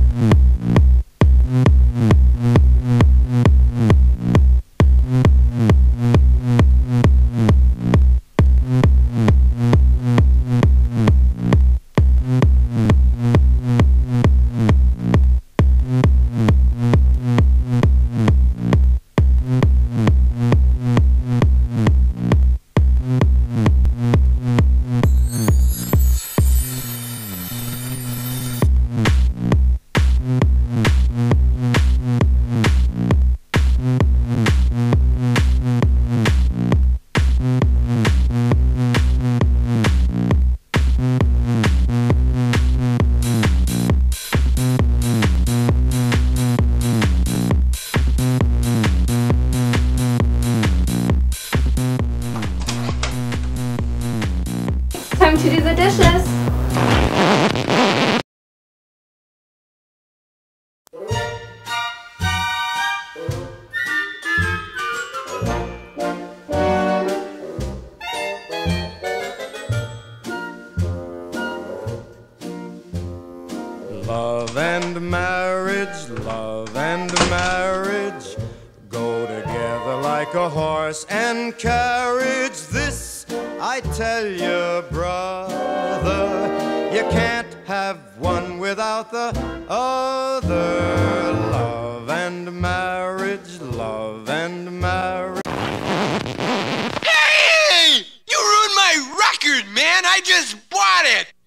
Time to do the dishes. Love and marriage go together like a horse and carriage. This I tell you, brother, you can't have one without the other. Love and marriage, love and marriage. Hey! You ruined my record, man! I just bought it!